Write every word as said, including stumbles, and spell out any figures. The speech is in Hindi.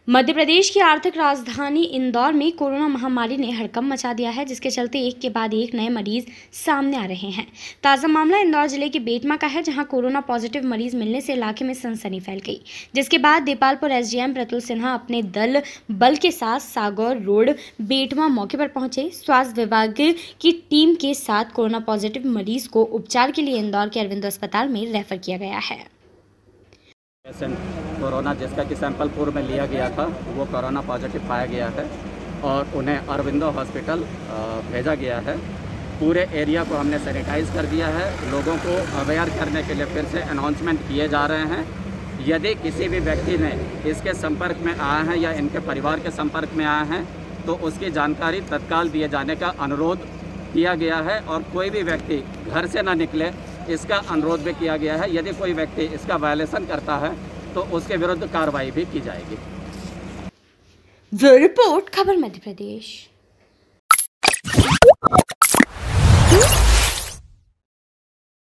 मध्य प्रदेश की आर्थिक राजधानी इंदौर में कोरोना महामारी ने हड़कंप मचा दिया है, जिसके चलते एक के बाद एक नए मरीज सामने आ रहे हैं। ताज़ा मामला इंदौर जिले के बेटमा का है, जहां कोरोना पॉजिटिव मरीज मिलने से इलाके में सनसनी फैल गई, जिसके बाद देपालपुर एसडीएम प्रतुल सिन्हा अपने दल बल के साथ सागौर रोड बेटमा मौके पर पहुंचे। स्वास्थ्य विभाग की टीम के साथ कोरोना पॉजिटिव मरीज को उपचार के लिए इंदौर के अरविंद अस्पताल में रेफर किया गया है। पेशेंट कोरोना जिसका कि सैंपल पूर्व में लिया गया था वो कोरोना पॉजिटिव पाया गया है और उन्हें अरविंदो हॉस्पिटल भेजा गया है। पूरे एरिया को हमने सैनिटाइज कर दिया है। लोगों को अवेयर करने के लिए फिर से अनाउंसमेंट किए जा रहे हैं। यदि किसी भी व्यक्ति ने इसके संपर्क में आया है या इनके परिवार के संपर्क में आया है तो उसकी जानकारी तत्काल दिए जाने का अनुरोध किया गया है और कोई भी व्यक्ति घर से ना निकले इसका अनुरोध भी किया गया है। यदि कोई व्यक्ति इसका वायलेशन करता है तो उसके विरुद्ध कार्रवाई भी की जाएगी। ब्यूरो रिपोर्ट, खबर मध्य प्रदेश।